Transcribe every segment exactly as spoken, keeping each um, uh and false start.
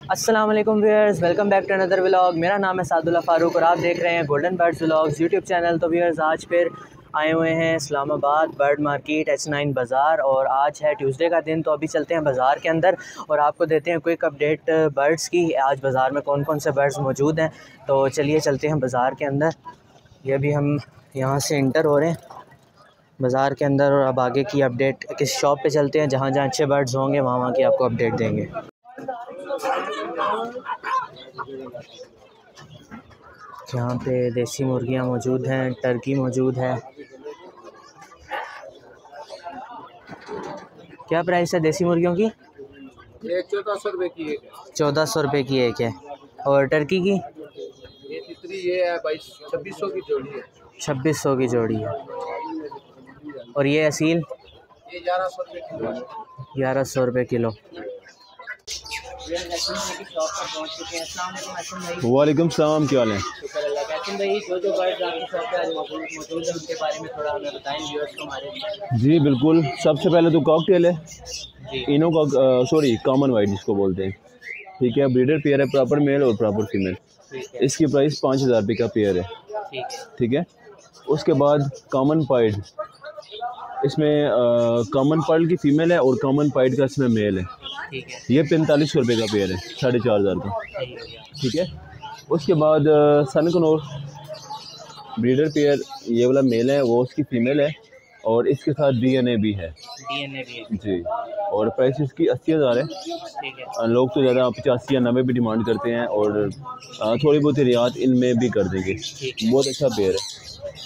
अस्सलाम वालेकुम viewers, welcome back to another vlog. मेरा नाम है सादुल्ला फ़ारूक और आप देख रहे हैं golden birds vlogs YouTube channel. तो व्यूअर्स, आज फिर आए हुए हैं Islamabad bird market H nine बाज़ार और आज है ट्यूसडे का दिन। तो अभी चलते हैं बाज़ार के अंदर और आपको देते हैं क्विक अपडेट बर्ड्स की, आज बाज़ार में कौन कौन से बर्ड्स मौजूद हैं। तो चलिए चलते हैं बाज़ार के अंदर। ये अभी हम यहाँ से इंटर हो रहे हैं बाज़ार के अंदर और अब आगे की अपडेट किस शॉप पे चलते हैं, जहाँ जहाँ अच्छे बर्ड्स होंगे वहाँ वहाँ की आपको अपडेट देंगे। यहाँ पे देसी मुर्गियाँ मौजूद हैं, टर्की मौजूद है। क्या प्राइस है देसी मुर्गियों की? ये चौदह सौ रुपये की एक है। चौदह सौ रुपये की एक है। और टर्की की? ये तितली ये है बाईस छब्बीस सौ की जोड़ी है। छब्बीस सौ की जोड़ी है। और ये असील? ये ग्यारह सौ रुपये किलो है। ग्यारह सौ रुपये किलो। वालेकुम सलाम, क्या हाल है? भाई, जो जो बर्ड्स आपकी शॉप पे आज मौजूद है उनके बारे में थोड़ा हमें बताएं व्यूअर्स को हमारे। जी बिल्कुल, सबसे पहले तो कॉकटेल है, इनो का सॉरी कॉमन वाइट जिसको बोलते हैं, ठीक है। ब्रीडर पेयर है, प्रॉपर मेल और प्रॉपर फीमेल। इसकी प्राइस पाँच हज़ार रुपये का पेयर है, ठीक है। उसके बाद कॉमन पाइड, इसमें कॉमन पर्ल की फ़ीमेल है और कॉमन पाइड का इसमें मेल है, ये पैंतालीस सौ रुपये का पेयर है, साढ़े चार हज़ार का, ठीक है। उसके बाद सनकनोर ब्रीडर पेयर, ये वाला मेल है, वो उसकी फ़ीमेल है और इसके साथ डीएनए भी है, डीएनए भी है जी। और प्राइस इसकी अस्सी हज़ार है। लोग तो ज़्यादा पचासी या नब्बे भी डिमांड करते हैं और थोड़ी बहुत रियायत इनमें भी कर देंगे। बहुत अच्छा पेयर है।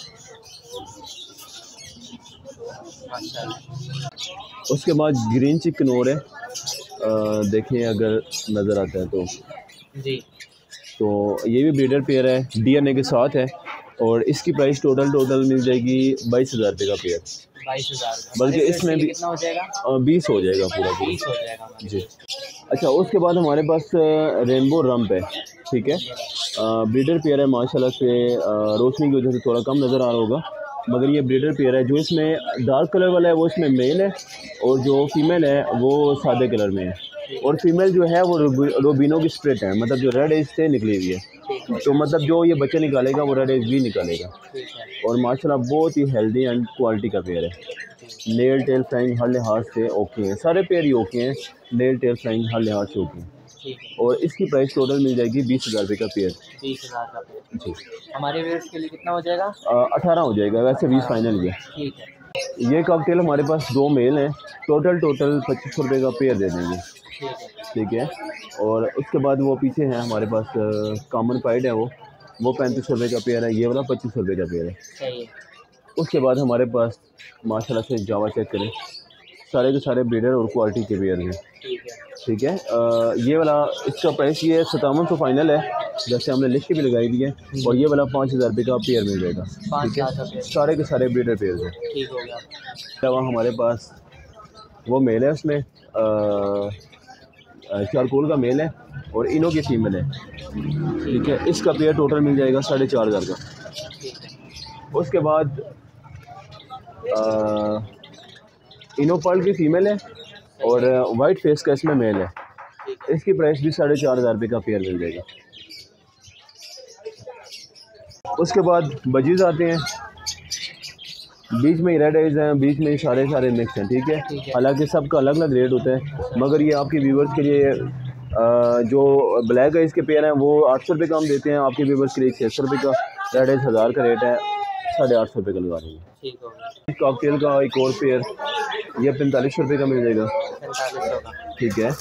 उसके बाद ग्रीन चिकनोर है, देखें अगर नज़र आता है तो जी। तो ये भी ब्रीडर पेयर है, डीएनए के साथ है और इसकी प्राइस टोटल टोटल मिल जाएगी बाईस हज़ार रुपये का पेयर। बाईस हज़ार बल्कि इसमें भी कितना हो जाएगा? बीस हो जाएगा पूरा पूरा बीस हो जाएगा जी। अच्छा, उसके बाद हमारे पास रेनबो रंप है, ठीक है। ब्रीडर पेयर है, माशाल्लाह से रोशनी की वजह से थोड़ा कम नज़र आ रहा होगा, मगर ये ब्रीडर पेयर है। जो इसमें डार्क कलर वाला है वो इसमें मेल है और जो फीमेल है वो सादे कलर में है और फीमेल जो है वो रोबिनो की स्प्लिट है, मतलब जो रेड एज से निकली हुई है। तो मतलब जो ये बच्चे निकालेगा वो रेड एज भी निकालेगा और माशाल्लाह बहुत ही हेल्दी एंड क्वालिटी का पेयर है। नेल टेल फ्लाइंग हर लिहाज से ओके हैं, सारे पेयर ही ओके हैं, नेल टेल फ्लाइंग हर लिहाज से ओके हैं। और इसकी प्राइस टोटल मिल जाएगी बीस हज़ार रुपये का पेयर। बीस हज़ार का पेयर जी। हमारे व्यूअर्स के लिए कितना हो जाएगा? अठारह हो जाएगा, वैसे बीस फाइनल ही है, ठीक है। ये कॉकटेल हमारे पास दो मेल हैं, टोटल टोटल पच्चीस सौ रुपये का पेयर दे देंगे, ठीक है। और उसके बाद वो पीछे हैं हमारे पास कॉमन पाइड है, वो वो पैंतीस सौ रुपये का पेयर है, ये वाला पच्चीस सौ रुपये का पेयर है। उसके बाद हमारे पास माशाल्लाह से जावा चेक करें, सारे के सारे ब्रीडर और क्वालिटी के पेयर हैं, ठीक है। आ, ये वाला इसका प्राइस ये सतावन सौ फाइनल है, जैसे हमने लिस्ट भी लगाई दी है, और ये वाला पाँच हज़ार रुपये का पेयर मिल जाएगा, ठीक है। सारे के सारे ब्रीडर पेयर हैं, ठीक हो गया। हमारे पास वो मेल है, उसमें चारकोल का मेल है और इनो की फीमेल है, ठीक है। इसका पेयर टोटल मिल जाएगा साढ़े चार हज़ार का। उसके बाद आ, इनो पर्ल की फ़ीमेल है और वाइट फेस का इसमें मेल है, इसकी प्राइस भी साढ़े चार हज़ार रुपये का पेयर मिल जाएगा। उसके बाद बजीज आते हैं, बीच में ही रेड आइज हैं, बीच में ही सारे सारे मिक्स हैं, ठीक है। हालांकि सबका अलग अलग रेट होता है, मगर ये आपके व्यूवर्स के लिए आ, जो ब्लैक आइज के पेयर हैं वो आठ सौ रुपये का हम देते हैं, आपके व्यूवर्स के लिए छः सौ रुपये का, रेड आइज हज़ार का रेट है, साढ़े आठ सौ रुपये का लगा देंगे। कॉकटेल का एक और पेयर ये पैंतालीस सौ रुपये का मिल जाएगा, ठीक है।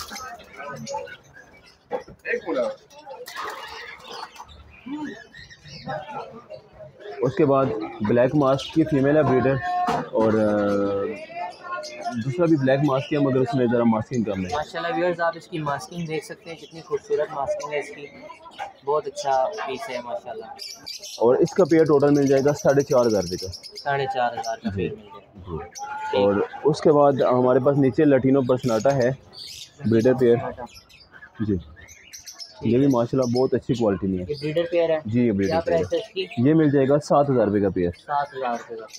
उसके बाद ब्लैक मास्क की फीमेल है ब्रीडर और दूसरा भी ब्लैक मास्क है, मगर उसमें ज़रा मास्किंग कम है। माशाल्लाह व्यूअर्स, आप इसकी मास्किंग देख सकते हैं, कितनी खूबसूरत मास्किंग है इसकी, बहुत अच्छा पीस है माशाल्लाह। और इसका पेयर टोटल मिल जाएगा साढ़े चार हज़ार रुपये का, साढ़े चार हज़ार का पेयर मिल जाएगा। और उसके बाद हमारे पास नीचे लटीनो पर्सनाटा है ब्रीडर पेयर जी, ये भी माशाल्लाह बहुत अच्छी क्वालिटी में है। ये ब्रीडर पेयर है जी, ये ब्रीडर पेयर है। ये मिल जाएगा सात हज़ार रुपये का पेयर। सात हज़ार रुपये का।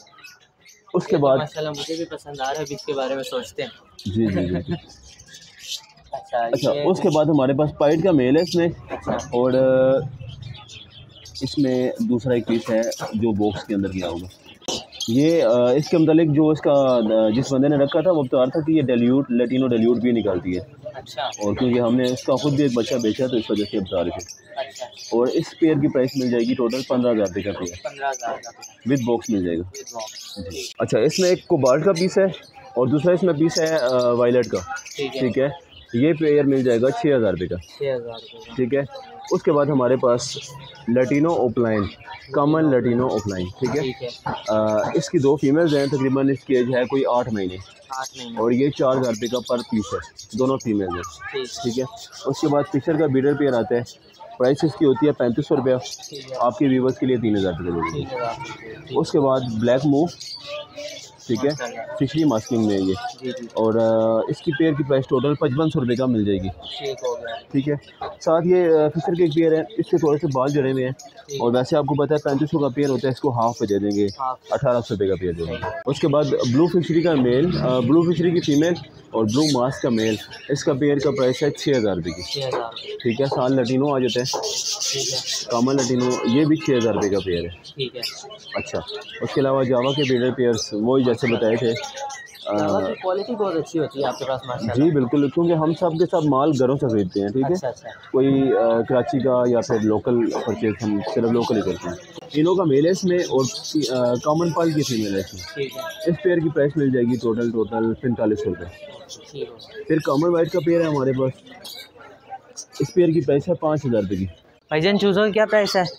उसके बाद माशाल्लाह मुझे भी पसंद आ रहा है, अभी इसके बारे में सोचते हैं। जी जी जी, जी। अच्छा अच्छा ये उसके बाद हमारे पास पाइट का मेल है इसमें, अच्छा और अ, इसमें दूसरा एक पीस है जो बॉक्स के अंदर गया होगा। ये अ, इसके मतलब जो इसका अ, जिस बंदे ने रखा था वो बता रहा था कि ये डेल्यूट लेटिनो डेल्यूट भी निकालती है, अच्छा और क्योंकि हमने इसका खुद भी एक बच्चा बेचा तो इस वजह से बता रहे थे। अच्छा और इस पेयर की प्राइस मिल जाएगी टोटल पंद्रह हज़ार रुपये का पेयर, पंद्रह हज़ार का विद बॉक्स मिल जाएगा। With box. जी। अच्छा इसमें एक कोबाल्ट का पीस है और दूसरा इसमें पीस है अ, वायलेट का। ठीक है ठीक है, ये पेयर मिल जाएगा छः हज़ार रुपये का। छः हज़ार रुपये ठीक है, उसके बाद हमारे पास lutino opaline, common lutino opaline. ठीक है, ठीक है अ, इसकी दो फीमेल्स हैं, तकरीबन इसकी एज है कोई आठ महीने, आठ महीने और ये चार हज़ार रुपये का पर पीस है, दोनों फीमेल्स हैं। ठीक ठीक है, उसके बाद फिशर का बीडर पेयर आता है, प्राइस इसकी होती है पैंतीस सौ रुपया, ठीक है आपके व्यूवर्स के लिए तीन हज़ार रुपये दे देंगे। तीन हज़ार रुपये। उसके बाद ब्लैक मूव, ठीक है, माशाल्लाह। फिशरी मास्किंग में है ये, जी जी और अ, इसकी पेयर की प्राइस टोटल पचपन सौ रुपये का मिल जाएगी। ठीक हो गया। ठीक है, साथ ये अ, फिशर के एक पेयर है, इसके थोड़े से बाल जड़े हुए हैं, और वैसे आपको पता है पैंतीस सौ का पेयर होता है, इसको हाफ पे दे देंगे, हाफ। अठारह सौ रुपये का पेयर दे देंगे। उसके बाद ब्लू फिशरी का मेल, अ, ब्लू फिशरी की फ़ीमेल और ब्लू मास्क का मेल, इसका पेयर का प्राइस है छः हज़ार रुपये की। छः हज़ार रुपये। ठीक है, साल लटीनो आ जाता है, ठीक है कामन लटीनो, ये भी छः हज़ार रुपये का पेयर है। ठीक है। अच्छा, उसके अलावा जावा के ब्रीडर पेयर्स वही जैसे बताए थे। जावा की क्वालिटी बहुत अच्छी होती है आपके पास माशाल्लाह। जी बिल्कुल, क्योंकि हम सब के सब माल घरों से खरीदते हैं। ठीक है, अच्छा अच्छा कोई अ, कराची का या फिर लोकल परचेज हम सिर्फ लोकल ही करते हैं। तीनों का मेल है इसमें, और कॉमन पाल की फीमेल है इसमें। ठीक है इस पेयर की प्राइस मिल जाएगी टोटल टोटल पैंतालीस सौ रुपये। ठीक है। फिर कॉमन वाइट का पेयर है हमारे पास, इस पेयर की प्राइस है पाँच हज़ार रुपये की। भाईजान चूज़ों की क्या प्राइस है?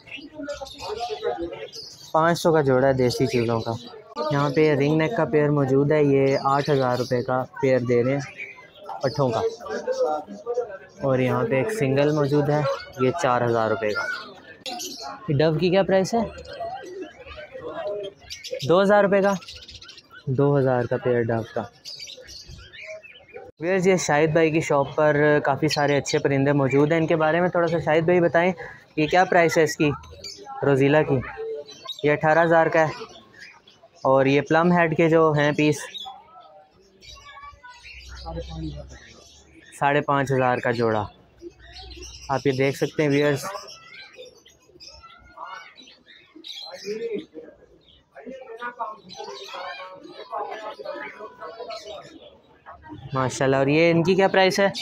पाँच सौ का जोड़ा है देसी चूज़ों का। यहाँ पे रिंग नेक का पेयर मौजूद है, ये आठ हज़ार रुपये का पेयर दे रहे हैं पट्ठों का। और यहाँ पे एक सिंगल मौजूद है, ये चार हज़ार रुपये का। डव की क्या प्राइस है? दो हज़ार रुपये का, दो हज़ार का पेयर डव का। वेयर ये शाहिद भाई की शॉप पर काफ़ी सारे अच्छे परिंदे मौजूद हैं, इनके बारे में थोड़ा सा शाहिद भाई बताएं, ये क्या प्राइस है इसकी रोज़ीला की? ये अठारह हज़ार का है, और ये प्लम हेड के जो हैं पीस साढ़े पाँच हज़ार का जोड़ा। आप ये देख सकते हैं व्यूअर्स। माशाल्लाह। और ये इनकी क्या प्राइस है?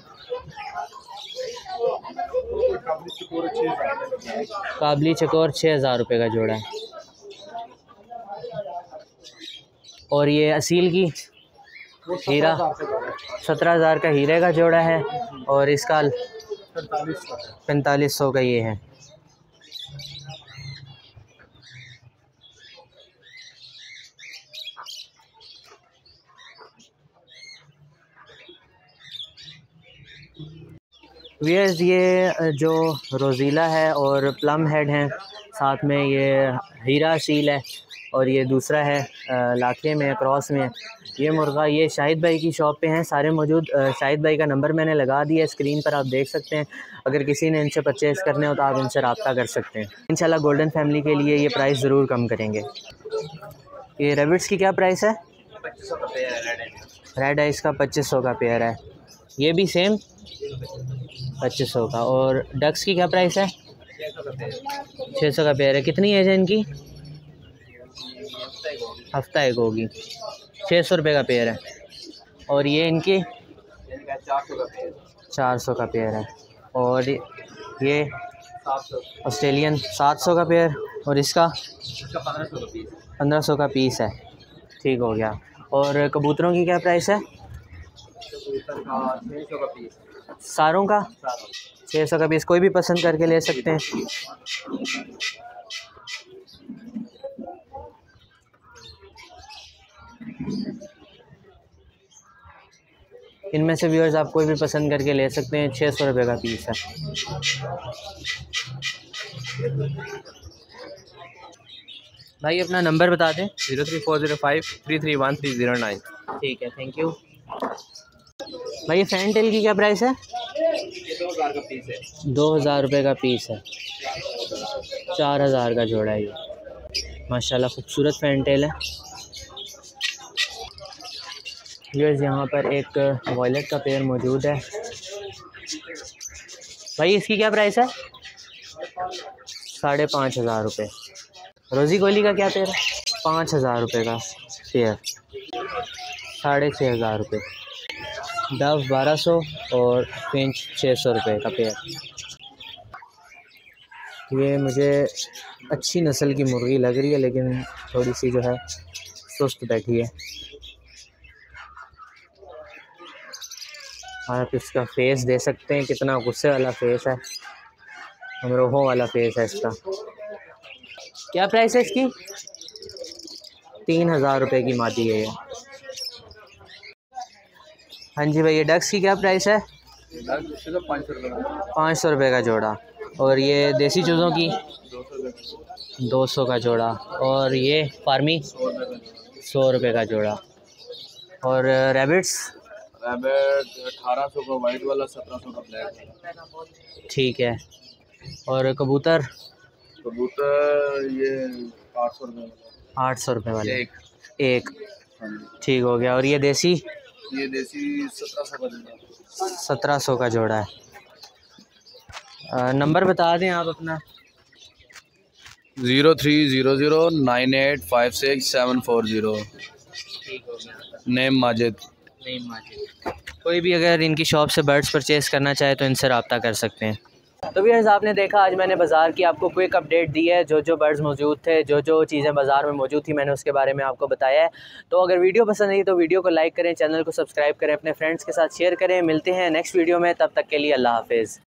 काबली चकोर छः हज़ार रुपये का जोड़ा है। और ये असील की हीरा सत्रह हज़ार का हीरे का जोड़ा है, और इसका पैंतालीस सौ का ये है। व्यूअर्स ये जो रोज़ीला है और प्लम हेड हैं, साथ में ये हीरा असील है, और ये दूसरा है लाखे में क्रॉस में। ये मुर्गा ये शाहिद भाई की शॉप पे हैं सारे मौजूद। शाहिद भाई का नंबर मैंने लगा दिया स्क्रीन पर, आप देख सकते हैं। अगर किसी ने इनसे परचेज़ करने हो तो आप इनसे रब्ता कर सकते हैं। इंशाल्लाह गोल्डन फैमिली के लिए ये प्राइस ज़रूर कम करेंगे। ये रेबिट्स की क्या प्राइस है? रेड आइस का पच्चीस सौ का पेयर है, ये भी सेम पच्चीस सौ का। और डक्स की क्या प्राइस है? छः सौ का पेयर है। कितनी एज है इनकी? हफ्ता एक होगी। छः सौ रुपये का पेयर है। और ये इनकी चार सौ का पेयर है। और ये ऑस्ट्रेलियन सात सौ का पेयर, और इसका पंद्रह सौ का पीस है। ठीक हो गया। और कबूतरों की क्या प्राइस है? सारों का छः सौ का पीस। कोई भी पसंद करके ले सकते हैं। इनमें से व्यूअर्स आप कोई भी पसंद करके ले सकते हैं। छः सौ रुपये का पीस है। भाई अपना नंबर बता दें। Zero three four zero five three three one three zero nine. ठीक है, थैंक यू भाई। ये फैन टेल की क्या प्राइस है? दो हज़ार का पीस है। दो हज़ार रुपये का पीस है। चार हज़ार का जोड़ा है ये। माशाल्लाह खूबसूरत फैन टेल है। व्यूअर्स यहाँ पर एक वॉयलेट का पेयर मौजूद है, भाई इसकी क्या प्राइस है? साढ़े पाँच हज़ार रुपये। रोज़ी कोहली का क्या पेयर है? पाँच हज़ार रुपये का पेयर, साढ़े छः हज़ार रुपये। डव बारह सौ और फिंच छः सौ रुपये का पेयर। ये मुझे अच्छी नस्ल की मुर्गी लग रही है, लेकिन थोड़ी सी जो है सुस्त बैठी है। आप इसका फेस दे सकते हैं, कितना गुस्से वाला फेस है, अमरोहों वाला फेस है इसका। क्या प्राइस है इसकी? तीन हज़ार रुपये की मादी है ये। हाँ जी भाई, ये डक्स की क्या प्राइस है? पाँच सौ रुपये का जोड़ा। और ये देसी चूज़ों की दो सौ का जोड़ा। और ये फार्मी सौ रुपये का जोड़ा। और रैबिट्स रैबिट अठारह सौ का वाइट वाला, सत्रह सौ का ब्लैक। ठीक है। और कबूतर? कबूतर ये आठ सौ रुपये आठ सौ रुपये वाले एक एक। ठीक हो गया। और ये देसी? ये देसी सत्रह सौ का जोड़ा। सत्रह सौ का जोड़ा है। आ, नंबर बता दें आप अपना। Zero three zero zero nine eight five six seven four zero. ठीक हो गया। नेम माजिद। नेम माजिद। कोई भी अगर इनकी शॉप से बर्ड्स परचेज़ करना चाहे तो इनसे रब्ता कर सकते हैं। तो व्यूअर्स, आपने देखा आज मैंने बाज़ार की आपको क्विक अपडेट दी है। जो जो बर्ड्स मौजूद थे, जो जो चीज़ें बाज़ार में मौजूद थी, मैंने उसके बारे में आपको बताया है। तो अगर वीडियो पसंद आई तो वीडियो को लाइक करें, चैनल को सब्सक्राइब करें, अपने फ्रेंड्स के साथ शेयर करें। मिलते हैं नेक्स्ट वीडियो में, तब तक के लिए अल्लाह हाफिज़।